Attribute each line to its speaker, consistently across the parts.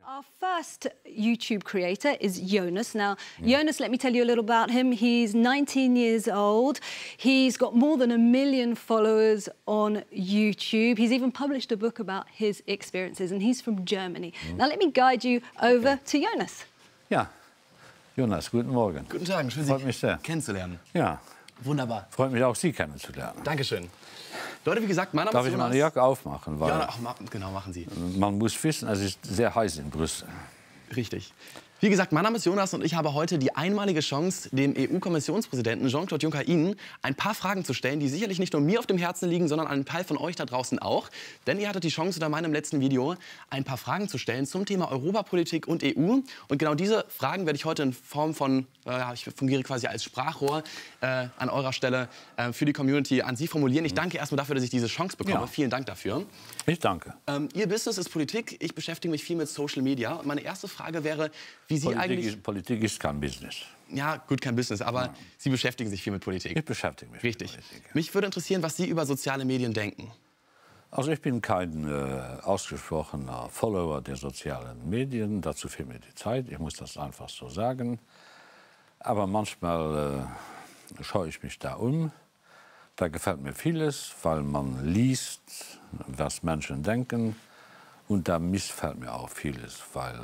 Speaker 1: Our first YouTube creator is Jonas. Now, Jonas, let me tell you a little about him. He's 19 years old. He's got more than 1 million followers on YouTube. He's even published a book about his experiences, and he's from Germany. Now, let me guide you over to Jonas.
Speaker 2: Ja, Jonas, guten Morgen.
Speaker 3: Guten Tag, schön,
Speaker 2: Freut mich sehr.
Speaker 3: Sie kennenzulernen.
Speaker 2: Ja.
Speaker 3: Wunderbar.
Speaker 2: Freut mich auch, Sie kennenzulernen.
Speaker 3: Dankeschön. Leute, wie gesagt, mein Name
Speaker 2: Darf
Speaker 3: ist
Speaker 2: ich
Speaker 3: Jonas.
Speaker 2: meine Jacke aufmachen? Weil
Speaker 3: Ja, genau, machen Sie.
Speaker 2: man muss wissen, es ist sehr heiß in Brüssel.
Speaker 3: Richtig. Wie gesagt, mein Name ist Jonas und ich habe heute die einmalige Chance, dem EU-Kommissionspräsidenten Jean-Claude Juncker Ihnen ein paar Fragen zu stellen, die sicherlich nicht nur mir auf dem Herzen liegen, sondern einem Teil von euch da draußen auch. Denn ihr hattet die Chance, unter meinem letzten Video ein paar Fragen zu stellen zum Thema Europapolitik und EU. Und genau diese Fragen werde ich heute in Form von, ich fungiere quasi als Sprachrohr an eurer Stelle für die Community an Sie formulieren. Ich danke erstmal dafür, dass ich diese Chance bekomme.
Speaker 2: Ja.
Speaker 3: Vielen Dank dafür.
Speaker 2: Ich danke.
Speaker 3: Ihr Business ist Politik, ich beschäftige mich viel mit Social Media. Und meine erste Frage wäre, wie Sie eigentlich...
Speaker 2: Politik ist kein Business.
Speaker 3: Ja, gut, kein Business, aber Sie beschäftigen sich viel mit Politik.
Speaker 2: Ich beschäftige mich
Speaker 3: Richtig.
Speaker 2: mit Politik.
Speaker 3: Mich würde interessieren, was Sie über soziale Medien denken.
Speaker 2: Also ich bin kein ausgesprochener Follower der sozialen Medien. Dazu fehlt mir die Zeit. Ich muss das einfach so sagen. Aber manchmal schaue ich mich da um. Da gefällt mir vieles, weil man liest, was Menschen denken. Und da missfällt mir auch vieles, weil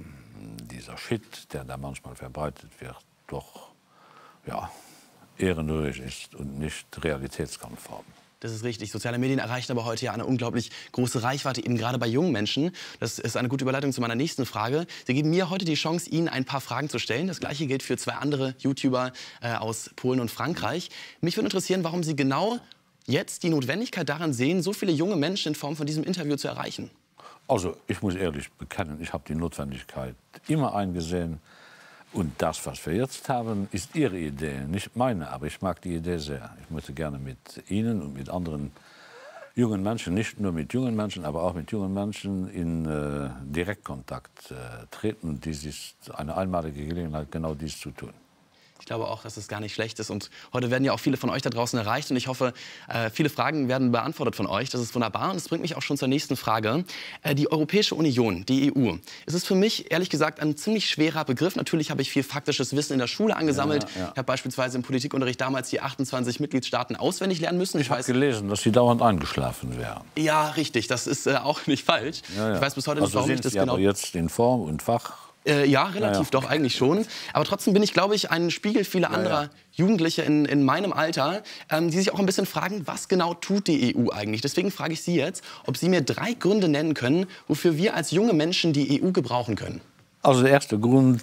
Speaker 2: dieser Shit, der da manchmal verbreitet wird, doch ja, ehrenrührig ist und nicht realitätskonform.
Speaker 3: Das ist richtig. Soziale Medien erreichen aber heute ja eine unglaublich große Reichweite, eben gerade bei jungen Menschen. Das ist eine gute Überleitung zu meiner nächsten Frage. Sie geben mir heute die Chance, Ihnen ein paar Fragen zu stellen. Das Gleiche gilt für 2 andere YouTuber aus Polen und Frankreich. Mich würde interessieren, warum Sie genau jetzt die Notwendigkeit daran sehen, so viele junge Menschen in Form von diesem Interview zu erreichen.
Speaker 2: Also ich muss ehrlich bekennen, ich habe die Notwendigkeit immer eingesehen. Und das, was wir jetzt haben, ist Ihre Idee, nicht meine. Aber ich mag die Idee sehr. Ich möchte gerne mit Ihnen und mit anderen jungen Menschen, nicht nur mit jungen Menschen, aber auch mit jungen Menschen in Direktkontakt treten. Und dies ist eine einmalige Gelegenheit, genau dies zu tun.
Speaker 3: Ich glaube auch, dass es gar nicht schlecht ist. Und heute werden ja auch viele von euch da draußen erreicht. Und ich hoffe, viele Fragen werden beantwortet von euch. Das ist wunderbar. Und das bringt mich auch schon zur nächsten Frage. Die Europäische Union, die EU, es ist für mich, ehrlich gesagt, ein ziemlich schwerer Begriff. Natürlich habe ich viel faktisches Wissen in der Schule angesammelt. Ja. Ich habe beispielsweise im Politikunterricht damals die 28 Mitgliedstaaten auswendig lernen müssen.
Speaker 2: Ich habe gelesen, dass Sie dauernd eingeschlafen wären.
Speaker 3: Ja, richtig. Das ist auch nicht falsch. Ja. Ich weiß bis heute nicht, warum ich das genau...
Speaker 2: Aber jetzt in Form und Fach...
Speaker 3: Ja, relativ doch, eigentlich schon. Aber trotzdem bin ich, glaube ich, ein Spiegel vieler anderer Jugendliche in meinem Alter, die sich auch ein bisschen fragen, was genau tut die EU eigentlich? Deswegen frage ich Sie jetzt, ob Sie mir 3 Gründe nennen können, wofür wir als junge Menschen die EU gebrauchen können.
Speaker 2: Also der erste Grund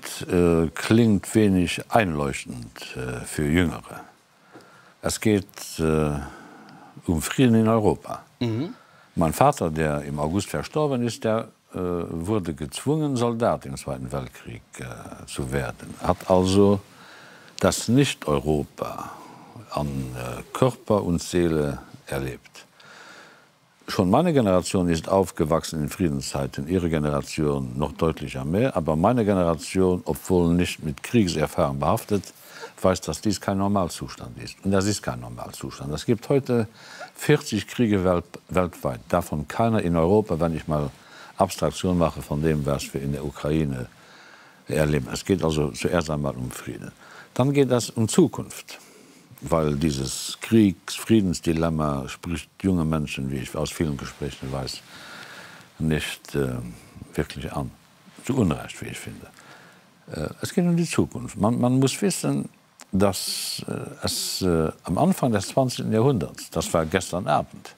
Speaker 2: klingt wenig einleuchtend für Jüngere. Es geht um Frieden in Europa. Mein Vater, der im August verstorben ist, der wurde gezwungen, Soldat im Zweiten Weltkrieg zu werden. Hat also das Nicht-Europa an Körper und Seele erlebt. Schon meine Generation ist aufgewachsen in Friedenszeiten, Ihre Generation noch deutlicher mehr. Aber meine Generation, obwohl nicht mit Kriegserfahrung behaftet, weiß, dass dies kein Normalzustand ist. Und das ist kein Normalzustand. Es gibt heute 40 Kriege weltweit, davon keiner in Europa, wenn ich mal Abstraktion mache von dem, was wir in der Ukraine erleben. Es geht also zuerst einmal um Frieden. Dann geht es um Zukunft, weil dieses Kriegs-Friedensdilemma spricht junge Menschen, wie ich aus vielen Gesprächen weiß, nicht wirklich an. Zu Unrecht, wie ich finde. Es geht um die Zukunft. Man muss wissen, dass es am Anfang des 20. Jahrhunderts, das war gestern Abend,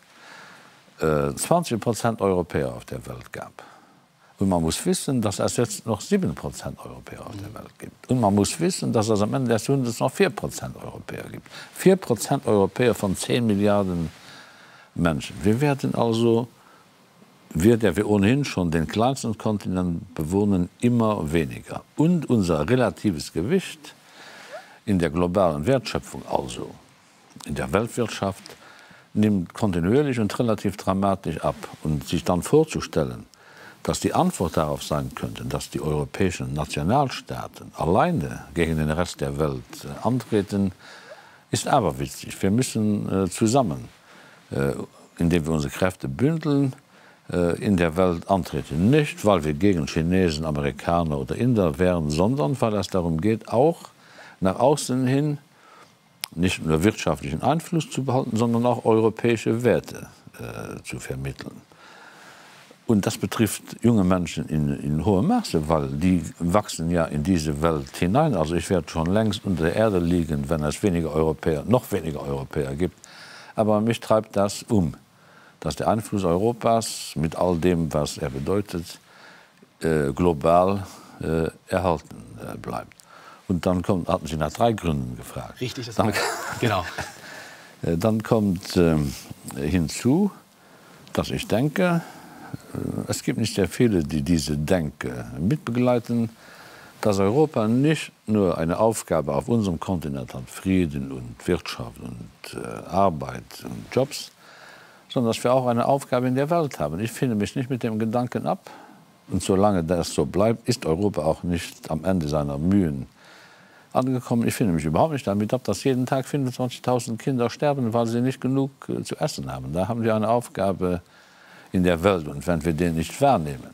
Speaker 2: 20% Europäer auf der Welt gab. Und man muss wissen, dass es jetzt noch 7% Europäer auf der Welt gibt. Und man muss wissen, dass es am Ende des Jahrhunderts noch 4% Europäer gibt. 4% Europäer von 10 Milliarden Menschen. Wir werden also, der wir ohnehin schon den kleinsten Kontinent bewohnen, immer weniger. Und unser relatives Gewicht in der globalen Wertschöpfung, also in der Weltwirtschaft, nimmt kontinuierlich und relativ dramatisch ab. Und sich dann vorzustellen, dass die Antwort darauf sein könnte, dass die europäischen Nationalstaaten alleine gegen den Rest der Welt antreten, ist aberwitzig. Wir müssen zusammen, indem wir unsere Kräfte bündeln, in der Welt antreten. Nicht, weil wir gegen Chinesen, Amerikaner oder Inder wären, sondern weil es darum geht, auch nach außen hin nicht nur wirtschaftlichen Einfluss zu behalten, sondern auch europäische Werte zu vermitteln. Und das betrifft junge Menschen in hohem Maße, weil die wachsen ja in diese Welt hinein. Also ich werde schon längst unter der Erde liegen, wenn es noch weniger Europäer gibt. Aber mich treibt das dass der Einfluss Europas mit all dem, was er bedeutet, global erhalten bleibt. Und dann hatten Sie nach 3 Gründen gefragt.
Speaker 3: Richtig, das genau.
Speaker 2: Dann kommt hinzu, dass ich denke, es gibt nicht sehr viele, die diese Denke mitbegleiten, dass Europa nicht nur eine Aufgabe auf unserem Kontinent hat, Frieden und Wirtschaft und Arbeit und Jobs, sondern dass wir auch eine Aufgabe in der Welt haben. Ich finde mich nicht mit dem Gedanken ab. Und solange das so bleibt, ist Europa auch nicht am Ende seiner Mühen angekommen. Ich finde mich überhaupt nicht damit ab, dass jeden Tag 25.000 Kinder sterben, weil sie nicht genug zu essen haben. Da haben wir eine Aufgabe in der Welt. Und wenn wir den nicht wahrnehmen,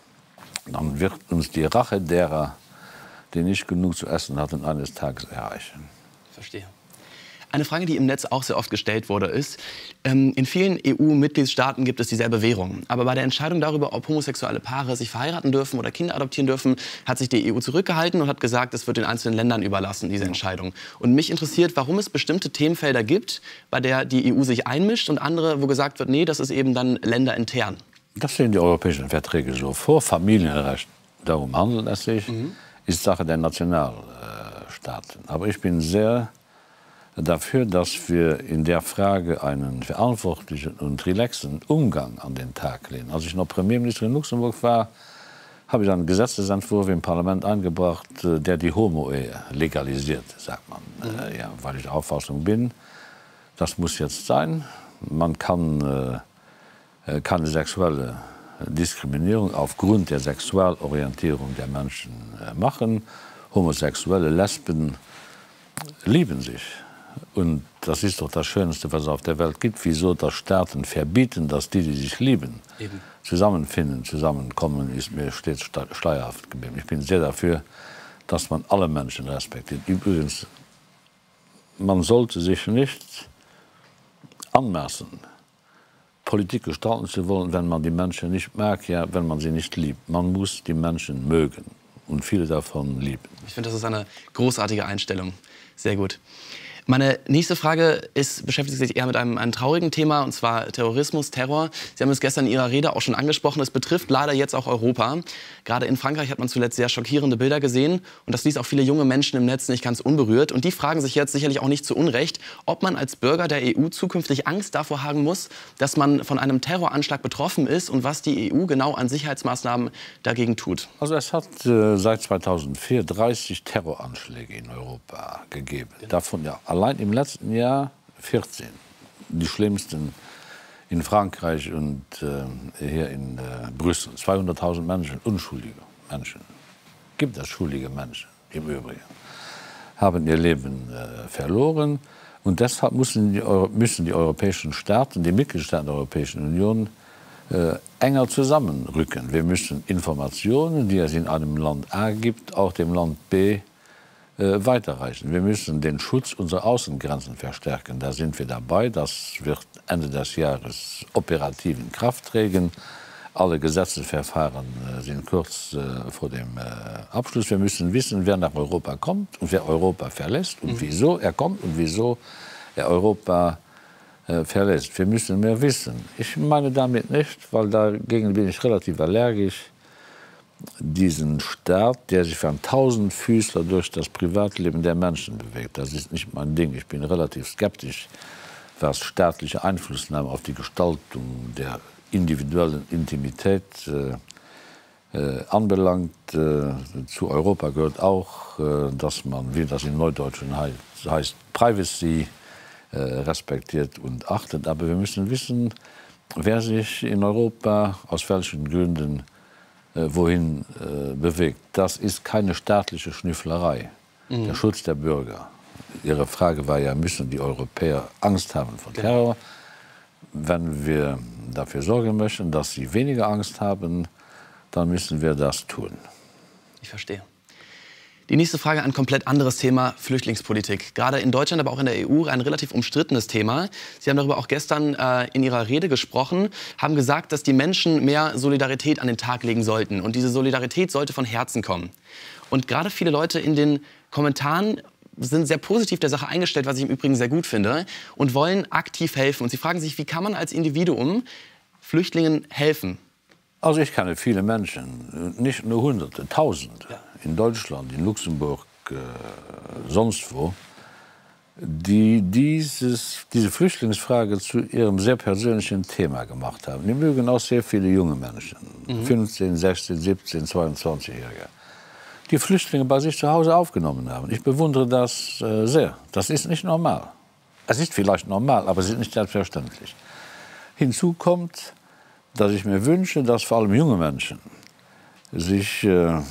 Speaker 2: dann wird uns die Rache derer, die nicht genug zu essen hatten, eines Tages erreichen.
Speaker 3: Verstehe. Eine Frage, die im Netz auch sehr oft gestellt wurde, ist, in vielen EU-Mitgliedstaaten gibt es dieselbe Währung. Aber bei der Entscheidung darüber, ob homosexuelle Paare sich verheiraten dürfen oder Kinder adoptieren dürfen, hat sich die EU zurückgehalten und hat gesagt, es wird den einzelnen Ländern überlassen, diese Entscheidung. Und mich interessiert, warum es bestimmte Themenfelder gibt, bei der die EU sich einmischt und andere, wo gesagt wird, nee, das ist eben dann länderintern.
Speaker 2: Das sehen die europäischen Verträge so vor. Familienrecht, darum handelt es sich, ist Sache der Nationalstaaten. Aber ich bin sehr dafür, dass wir in der Frage einen verantwortlichen und relaxen Umgang an den Tag legen. Als ich noch Premierminister in Luxemburg war, habe ich einen Gesetzesentwurf im Parlament eingebracht, der die Homo-Ehe legalisiert, sagt man. Ja, weil ich der Auffassung bin, das muss jetzt sein. Man kann keine sexuelle Diskriminierung aufgrund der Sexualorientierung der Menschen machen. Homosexuelle Lesben lieben sich. Und das ist doch das Schönste, was es auf der Welt gibt. Wieso das Staaten verbieten, dass die sich lieben, zusammenfinden, zusammenkommen, ist mir stets schleierhaft geblieben. Ich bin sehr dafür, dass man alle Menschen respektiert. Übrigens, man sollte sich nicht anmaßen, Politik gestalten zu wollen, wenn man die Menschen nicht mag, ja, wenn man sie nicht liebt. Man muss die Menschen mögen und viele davon lieben.
Speaker 3: Ich finde, das ist eine großartige Einstellung. Sehr gut. Meine nächste Frage beschäftigt sich eher mit einem traurigen Thema, und zwar Terrorismus, Terror. Sie haben es gestern in Ihrer Rede auch schon angesprochen. Es betrifft leider jetzt auch Europa. Gerade in Frankreich hat man zuletzt sehr schockierende Bilder gesehen. Und das ließ auch viele junge Menschen im Netz nicht ganz unberührt. Und die fragen sich jetzt sicherlich auch nicht zu Unrecht, ob man als Bürger der EU zukünftig Angst davor haben muss, dass man von einem Terroranschlag betroffen ist und was die EU genau an Sicherheitsmaßnahmen dagegen tut.
Speaker 2: Also es hat seit 2004 30 Terroranschläge in Europa gegeben. Davon ja allein im letzten Jahr 14. Die schlimmsten in Frankreich und hier in Brüssel. 200.000 Menschen, unschuldige Menschen, gibt es schuldige Menschen im Übrigen, haben ihr Leben verloren. Und deshalb müssen die europäischen Staaten, die Mitgliedstaaten der Europäischen Union, enger zusammenrücken. Wir müssen Informationen, die es in einem Land A gibt, auch dem Land B weiterreichen. Wir müssen den Schutz unserer Außengrenzen verstärken. Da sind wir dabei. Das wird Ende des Jahres operativ in Kraft treten. Alle Gesetzesverfahren sind kurz vor dem Abschluss. Wir müssen wissen, wer nach Europa kommt und wer Europa verlässt und wieso er kommt und wieso er Europa verlässt. Wir müssen mehr wissen. Ich meine damit nicht, weil dagegen bin ich relativ allergisch, diesen Staat, der sich für einen Tausendfüßler durch das Privatleben der Menschen bewegt. Das ist nicht mein Ding. Ich bin relativ skeptisch, was staatliche Einflussnahme auf die Gestaltung der individuellen Intimität anbelangt. Zu Europa gehört auch, dass man, wie das im Neudeutschen heißt, Privacy respektiert und achtet. Aber wir müssen wissen, wer sich in Europa aus welchen Gründen wohin bewegt. Das ist keine staatliche Schnüfflerei. Der Schutz der Bürger. Ihre Frage war ja, müssen die Europäer Angst haben vor Terror? Wenn wir dafür sorgen möchten, dass sie weniger Angst haben, dann müssen wir das tun.
Speaker 3: Ich verstehe. Die nächste Frage, ein komplett anderes Thema, Flüchtlingspolitik. Gerade in Deutschland, aber auch in der EU ein relativ umstrittenes Thema. Sie haben darüber auch gestern in Ihrer Rede gesprochen, haben gesagt, dass die Menschen mehr Solidarität an den Tag legen sollten. Und diese Solidarität sollte von Herzen kommen. Und gerade viele Leute in den Kommentaren sind sehr positiv der Sache eingestellt, was ich im Übrigen sehr gut finde, und wollen aktiv helfen. Und sie fragen sich, wie kann man als Individuum Flüchtlingen helfen?
Speaker 2: Also ich kenne viele Menschen, nicht nur Hunderte, Tausende, in Deutschland, in Luxemburg, sonst wo, die diese Flüchtlingsfrage zu ihrem sehr persönlichen Thema gemacht haben. Die mögen auch sehr viele junge Menschen, 15, 16, 17, 22-Jährige, die Flüchtlinge bei sich zu Hause aufgenommen haben. Ich bewundere das sehr. Das ist nicht normal. Es ist vielleicht normal, aber es ist nicht selbstverständlich. Hinzu kommt, dass ich mir wünsche, dass vor allem junge Menschen sich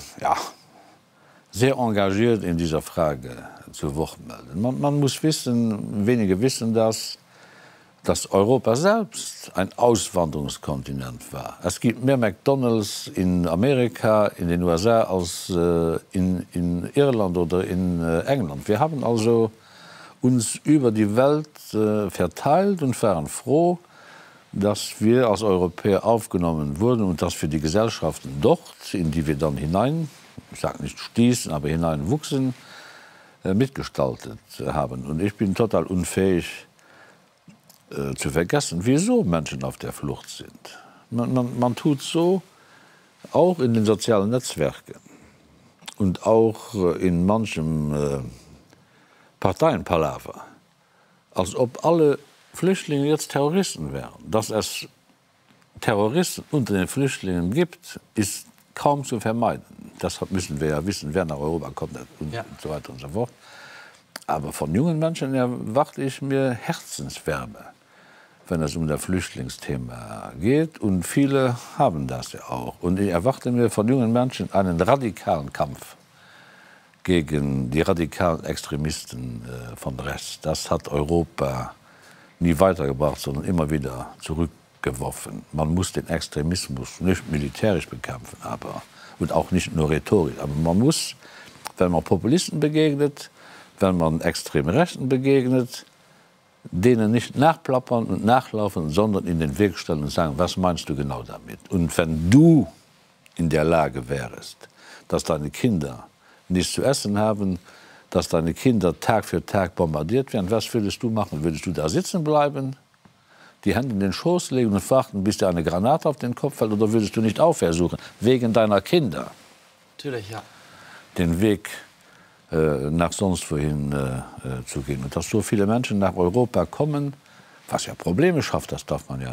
Speaker 2: sehr engagiert in dieser Frage zu Wort melden. Man muss wissen, wenige wissen das, dass Europa selbst ein Auswanderungskontinent war. Es gibt mehr McDonald's in Amerika, in den USA, als in Irland oder in England. Wir haben also uns über die Welt verteilt und waren froh, dass wir als Europäer aufgenommen wurden und dass wir die Gesellschaften dort, in die wir dann hinein, ich sage nicht stießen, aber hineinwuchsen, mitgestaltet haben. Und ich bin total unfähig zu vergessen, wieso Menschen auf der Flucht sind. Man tut so, auch in den sozialen Netzwerken und auch in manchem Parteienpalaver, als ob alle Flüchtlinge jetzt Terroristen wären. Dass es Terroristen unter den Flüchtlingen gibt, ist kaum zu vermeiden. Deshalb müssen wir ja wissen, wer nach Europa kommt und so weiter und so fort. Aber von jungen Menschen erwarte ich mir Herzenswärme, wenn es um das Flüchtlingsthema geht. Und viele haben das ja auch. Und ich erwarte mir von jungen Menschen einen radikalen Kampf gegen die radikalen Extremisten von rechts. Das hat Europa nie weitergebracht, sondern immer wieder zurückgeworfen. Man muss den Extremismus nicht militärisch bekämpfen, und auch nicht nur rhetorisch. Aber man muss, wenn man Populisten begegnet, wenn man extrem Rechten begegnet, denen nicht nachplappern und nachlaufen, sondern in den Weg stellen und sagen, was meinst du genau damit? Und wenn du in der Lage wärst, dass deine Kinder nichts zu essen haben, dass deine Kinder Tag für Tag bombardiert werden, was würdest du machen? Würdest du da sitzen bleiben, die Hände in den Schoß legen und warten, bis dir eine Granate auf den Kopf fällt, oder würdest du nicht auch versuchen, wegen deiner Kinder,
Speaker 3: natürlich, ja, den
Speaker 2: Weg nach sonst wohin zu gehen? Und dass so viele Menschen nach Europa kommen, was ja Probleme schafft, das darf man ja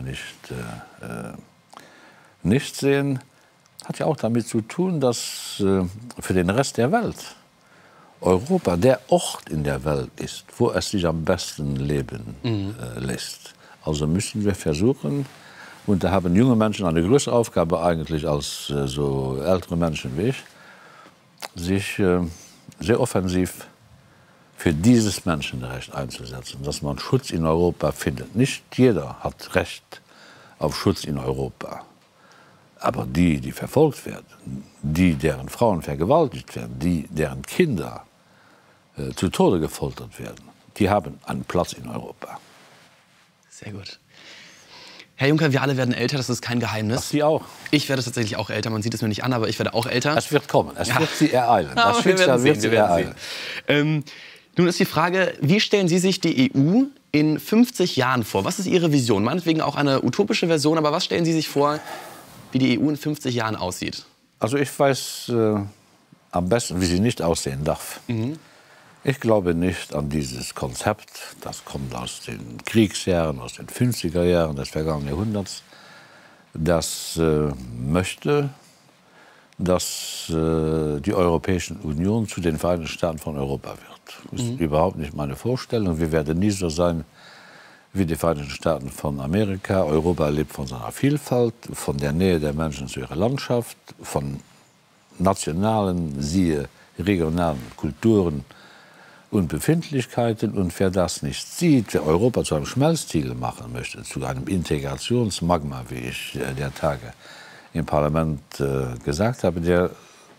Speaker 2: nicht sehen, hat ja auch damit zu tun, dass für den Rest der Welt Europa der Ort in der Welt ist, wo es sich am besten leben lässt. Also müssen wir versuchen, und da haben junge Menschen eine größere Aufgabe eigentlich als so ältere Menschen wie ich, sich sehr offensiv für dieses Menschenrecht einzusetzen, dass man Schutz in Europa findet. Nicht jeder hat Recht auf Schutz in Europa. Aber die verfolgt werden, deren Frauen vergewaltigt werden, deren Kinder zu Tode gefoltert werden, die haben einen Platz in Europa.
Speaker 3: Sehr gut. Herr Juncker, wir alle werden älter, das ist kein Geheimnis.
Speaker 2: Ach, Sie auch?
Speaker 3: Ich werde tatsächlich auch älter, man sieht es mir nicht an, aber ich werde auch älter.
Speaker 2: Es wird kommen, es wird Sie ereilen. Das
Speaker 3: Schicksal wird Sie ereilen. Nun ist die Frage, wie stellen Sie sich die EU in 50 Jahren vor? Was ist Ihre Vision? Meinetwegen auch eine utopische Version, aber was stellen Sie sich vor, wie die EU in 50 Jahren aussieht?
Speaker 2: Also ich weiß am besten, wie sie nicht aussehen darf. Ich glaube nicht an dieses Konzept, das kommt aus den Kriegsjahren, aus den 50er Jahren des vergangenen Jahrhunderts, das möchte, dass die Europäische Union zu den Vereinigten Staaten von Europa wird. Das ist überhaupt nicht meine Vorstellung. Wir werden nie so sein wie die Vereinigten Staaten von Amerika. Europa lebt von seiner Vielfalt, von der Nähe der Menschen zu ihrer Landschaft, von nationalen, siehe regionalen Kulturen und Befindlichkeiten. Und wer das nicht sieht, wer Europa zu einem Schmelztiegel machen möchte, zu einem Integrationsmagma, wie ich der Tage im Parlament gesagt habe, der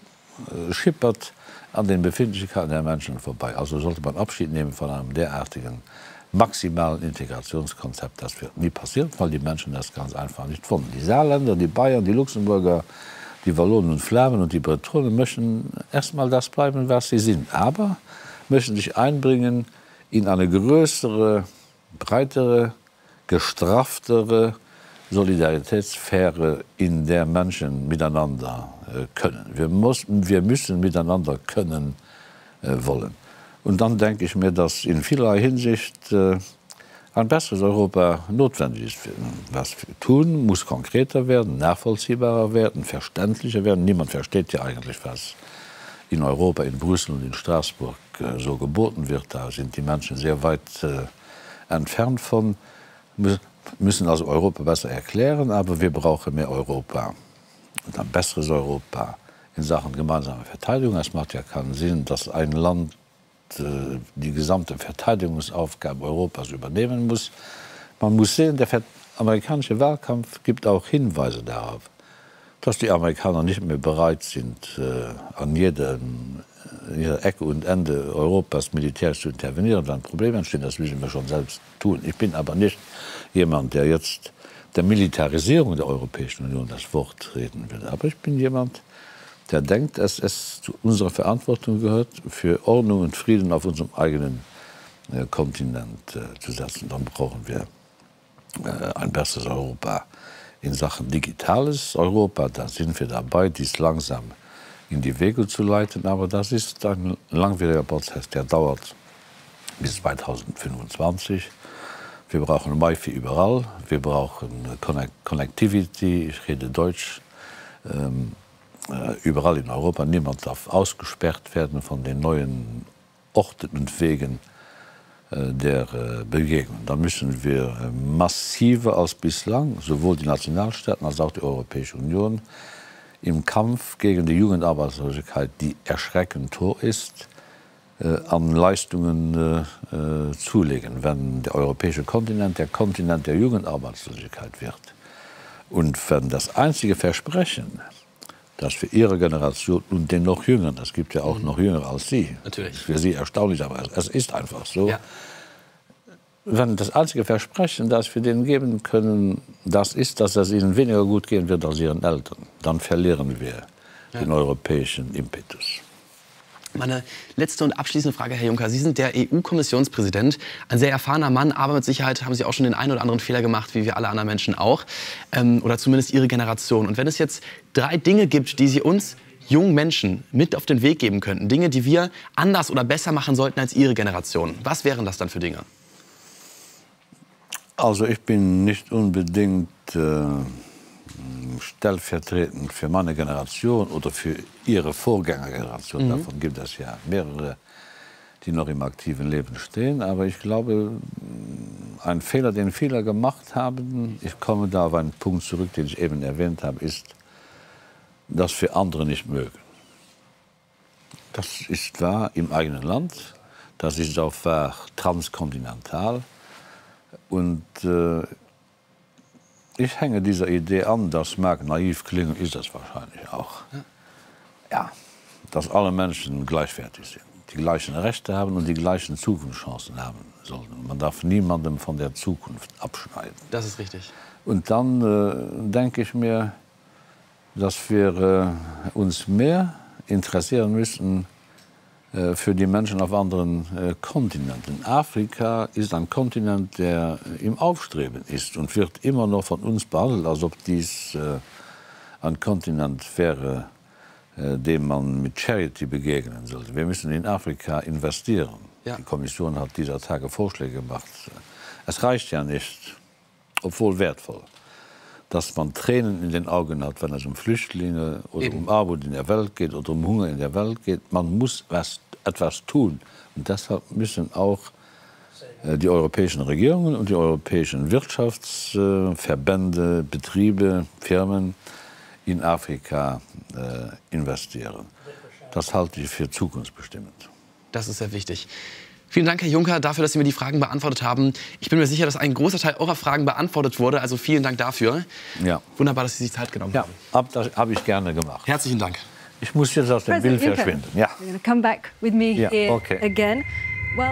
Speaker 2: schippert an den Befindlichkeiten der Menschen vorbei. Also sollte man Abschied nehmen von einem derartigen maximalen Integrationskonzept. Das wird nie passieren, weil die Menschen das ganz einfach nicht wollen. Die Saarländer, die Bayern, die Luxemburger, die Wallonen und Flamen und die Bretonen möchten erstmal das bleiben, was sie sind. Aber möchten sich einbringen in eine größere, breitere, gestrafftere Solidaritätssphäre, in der Menschen miteinander können. Wir müssen miteinander können wollen. Und dann denke ich mir, dass in vielerlei Hinsicht ein besseres Europa notwendig ist. Was wir tun, muss konkreter werden, nachvollziehbarer werden, verständlicher werden. Niemand versteht ja eigentlich, was in Europa, in Brüssel und in Straßburg so geboten wird. Da sind die Menschen sehr weit entfernt von. Müssen also Europa besser erklären, aber wir brauchen mehr Europa und ein besseres Europa in Sachen gemeinsamer Verteidigung. Es macht ja keinen Sinn, dass ein Land die gesamte Verteidigungsaufgabe Europas übernehmen muss. Man muss sehen, der amerikanische Wahlkampf gibt auch Hinweise darauf, dass die Amerikaner nicht mehr bereit sind, an jeder Ecke und Ende Europas militärisch zu intervenieren. Wenn Probleme entstehen, das müssen wir schon selbst tun. Ich bin aber nicht jemand, der jetzt der Militarisierung der Europäischen Union das Wort reden will. Aber ich bin jemand, der denkt, dass es zu unserer Verantwortung gehört, für Ordnung und Frieden auf unserem eigenen Kontinent zu setzen. Dann brauchen wir ein besseres Europa in Sachen digitales Europa. Da sind wir dabei, dies langsam in die Wege zu leiten. Aber das ist ein langwieriger Prozess, der dauert bis 2025. Wir brauchen Wi-Fi überall, wir brauchen Connectivity, ich rede Deutsch, überall in Europa. Niemand darf ausgesperrt werden von den neuen Orten und Wegen der Begegnung. Da müssen wir massiver als bislang, sowohl die Nationalstaaten als auch die Europäische Union, im Kampf gegen die Jugendarbeitslosigkeit, die erschreckend hoch ist, an Leistungen zulegen, wenn der europäische Kontinent der Kontinent der Jugendarbeitslosigkeit wird. Und wenn das einzige Versprechen, das für Ihre Generation und den noch Jüngeren, es gibt ja auch noch Jüngere als Sie,
Speaker 3: natürlich,
Speaker 2: ist für Sie erstaunlich, aber es ist einfach so,
Speaker 3: ja.
Speaker 2: Wenn das einzige Versprechen, das wir denen geben können, das ist, dass es ihnen weniger gut gehen wird als ihren Eltern, dann verlieren wir den europäischen Impetus.
Speaker 3: Meine letzte und abschließende Frage, Herr Juncker. Sie sind der EU-Kommissionspräsident, ein sehr erfahrener Mann, aber mit Sicherheit haben Sie auch schon den einen oder anderen Fehler gemacht, wie wir alle anderen Menschen auch, oder zumindest Ihre Generation. Und wenn es jetzt 3 Dinge gibt, die Sie uns jungen Menschen mit auf den Weg geben könnten, Dinge, die wir anders oder besser machen sollten als Ihre Generation, was wären das dann für Dinge?
Speaker 2: Also ich bin nicht unbedingt stellvertretend für meine Generation oder für Ihre Vorgängergeneration. Davon gibt es ja mehrere, die noch im aktiven Leben stehen. Aber ich glaube, ein Fehler, den viele gemacht haben, ich komme da auf einen Punkt zurück, den ich eben erwähnt habe, ist, dass wir andere nicht mögen. Das ist wahr im eigenen Land, das ist auch wahr transkontinental. Und ich hänge dieser Idee an, das mag naiv klingen, ist das wahrscheinlich auch. Ja, dass alle Menschen gleichwertig sind, die gleichen Rechte haben und die gleichen Zukunftschancen haben sollten. Man darf niemandem von der Zukunft abschneiden.
Speaker 3: Das ist richtig.
Speaker 2: Und dann denke ich mir, dass wir uns mehr interessieren müssen für die Menschen auf anderen Kontinenten. Afrika ist ein Kontinent, der im Aufstreben ist und wird immer noch von uns behandelt, als ob dies ein Kontinent wäre, dem man mit Charity begegnen sollte. Wir müssen in Afrika investieren. Ja. Die Kommission hat dieser Tage Vorschläge gemacht. Es reicht ja nicht, obwohl wertvoll, dass man Tränen in den Augen hat, wenn es um Flüchtlinge oder um Armut in der Welt geht oder um Hunger in der Welt geht. Man muss etwas tun. Und deshalb müssen auch die europäischen Regierungen und die europäischen Wirtschaftsverbände, Betriebe, Firmen in Afrika investieren. Das halte ich für zukunftsbestimmend.
Speaker 3: Das ist sehr wichtig. Vielen Dank, Herr Juncker, dafür, dass Sie mir die Fragen beantwortet haben. Ich bin mir sicher, dass ein großer Teil eurer Fragen beantwortet wurde. Also vielen Dank dafür.
Speaker 2: Ja.
Speaker 3: Wunderbar, dass Sie sich Zeit genommen haben.
Speaker 2: Ja, das habe ich gerne gemacht.
Speaker 3: Herzlichen Dank.
Speaker 2: Ich muss jetzt aus dem Bild verschwinden. Ja.
Speaker 1: You're going to come back with me here again. Well.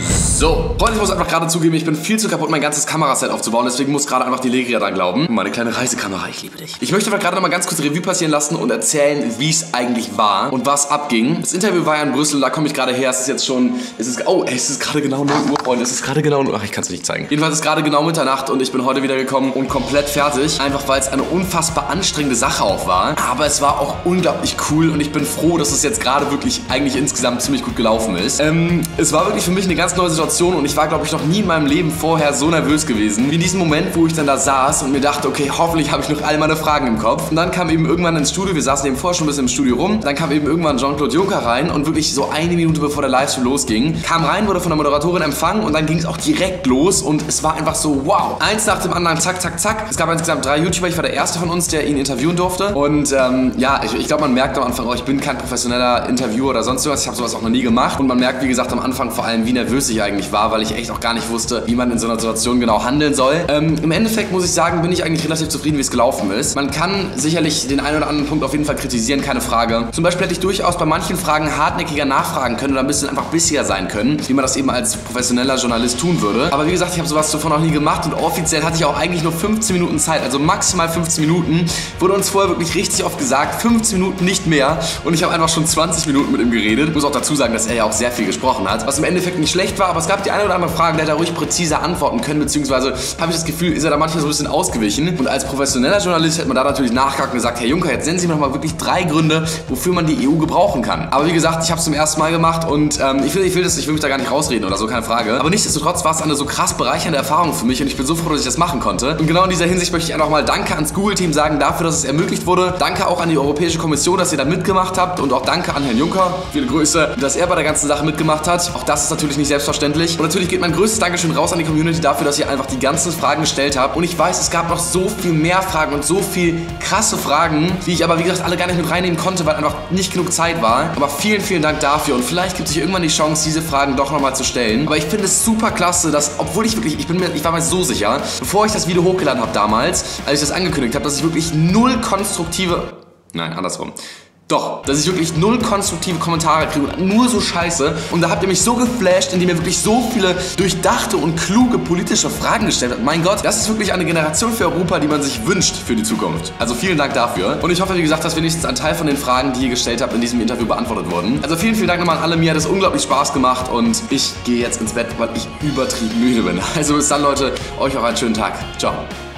Speaker 4: So, Freunde, ich muss einfach gerade zugeben, ich bin viel zu kaputt, mein ganzes Kameraset aufzubauen. Deswegen muss gerade einfach die Legria dran glauben. Meine kleine Reisekamera, ich liebe dich. Ich möchte aber gerade noch mal ganz kurz Revue passieren lassen und erzählen, wie es eigentlich war und was abging. Das Interview war ja in Brüssel, da komme ich gerade her. Es ist jetzt schon, es ist gerade genau 0 Uhr, Freunde. Es ist gerade genau 0 Uhr. Ach, ich kann es nicht zeigen. Jedenfalls ist es gerade genau Mitternacht und ich bin heute wieder gekommen und komplett fertig. Einfach, weil es eine unfassbar anstrengende Sache auch war. Aber es war auch unglaublich cool und ich bin froh, dass es jetzt gerade wirklich eigentlich insgesamt ziemlich gut gelaufen ist. Es war wirklich für mich eine ganz neue Situation und ich war, glaube ich, noch nie in meinem Leben vorher so nervös gewesen, wie in diesem Moment, wo ich dann da saß und mir dachte, okay, hoffentlich habe ich noch all meine Fragen im Kopf. Und dann kam eben irgendwann ins Studio, wir saßen eben vorher schon ein bisschen im Studio rum, dann kam eben irgendwann Jean-Claude Juncker rein und wirklich so eine Minute bevor der Livestream losging, kam rein, wurde von der Moderatorin empfangen und dann ging es auch direkt los und es war einfach so, wow. Eins nach dem anderen, zack, zack, zack. Es gab insgesamt 3 YouTuber, ich war der erste von uns, der ihn interviewen durfte und ja, ich glaube, man merkt am Anfang auch, ich bin kein professioneller Interviewer oder sonst was, ich habe sowas auch noch nie gemacht und man merkt, wie gesagt, am Anfang vor allem, wie nervös ich eigentlich war, weil ich echt auch gar nicht wusste, wie man in so einer Situation genau handeln soll. Im Endeffekt muss ich sagen, bin ich eigentlich relativ zufrieden, wie es gelaufen ist. Man kann sicherlich den einen oder anderen Punkt auf jeden Fall kritisieren, keine Frage. Zum Beispiel hätte ich durchaus bei manchen Fragen hartnäckiger nachfragen können oder ein bisschen einfach bissiger sein können, wie man das eben als professioneller Journalist tun würde. Aber wie gesagt, ich habe sowas zuvor noch nie gemacht und offiziell hatte ich auch eigentlich nur 15 Minuten Zeit, also maximal 15 Minuten. Wurde uns vorher wirklich richtig oft gesagt, 15 Minuten nicht mehr und ich habe einfach schon 20 Minuten mit ihm geredet. Ich muss auch dazu sagen, dass er ja auch sehr viel gesprochen hat, was im Endeffekt nicht schlecht war, aber es gab die eine oder andere Frage, der hätte er ruhig präziser antworten können, beziehungsweise habe ich das Gefühl, ist er da manchmal so ein bisschen ausgewichen. Und als professioneller Journalist hätte man da natürlich nachgehakt und gesagt, Herr Juncker, jetzt nennen Sie mir noch mal wirklich 3 Gründe, wofür man die EU gebrauchen kann. Aber wie gesagt, ich habe es zum ersten Mal gemacht und ich will mich da gar nicht rausreden oder so, keine Frage. Aber nichtsdestotrotz war es eine so krass bereichernde Erfahrung für mich und ich bin so froh, dass ich das machen konnte. Und genau in dieser Hinsicht möchte ich einfach mal Danke ans Google-Team sagen dafür, dass es ermöglicht wurde. Danke auch an die Europäische Kommission, dass ihr da mitgemacht habt und auch danke an Herrn Juncker, viele Grüße, dass er bei der ganzen Sache mitgemacht hat. Auch das ist natürlich nicht selbstverständlich. Und natürlich geht mein größtes Dankeschön raus an die Community dafür, dass ihr einfach die ganzen Fragen gestellt habt. Und ich weiß, es gab noch so viel mehr Fragen und so viel krasse Fragen, die ich aber, wie gesagt, alle gar nicht mit reinnehmen konnte, weil einfach nicht genug Zeit war. Aber vielen, vielen Dank dafür. Und vielleicht gibt es sich irgendwann die Chance, diese Fragen doch nochmal zu stellen. Aber ich finde es super klasse, dass, obwohl ich wirklich, ich war mir so sicher, bevor ich das Video hochgeladen habe damals, als ich das angekündigt habe, dass ich wirklich null konstruktive... Nein, andersrum. Doch, dass ich wirklich null konstruktive Kommentare kriege und nur so Scheiße. Und da habt ihr mich so geflasht, indem ihr wirklich so viele durchdachte und kluge politische Fragen gestellt habt. Mein Gott, das ist wirklich eine Generation für Europa, die man sich wünscht für die Zukunft. Also vielen Dank dafür. Und ich hoffe, wie gesagt, dass wenigstens ein Teil von den Fragen, die ihr gestellt habt, in diesem Interview beantwortet wurden. Also vielen, vielen Dank nochmal an alle. Mir hat es unglaublich Spaß gemacht und ich gehe jetzt ins Bett, weil ich übertrieben müde bin. Also bis dann, Leute. Euch auch einen schönen Tag. Ciao.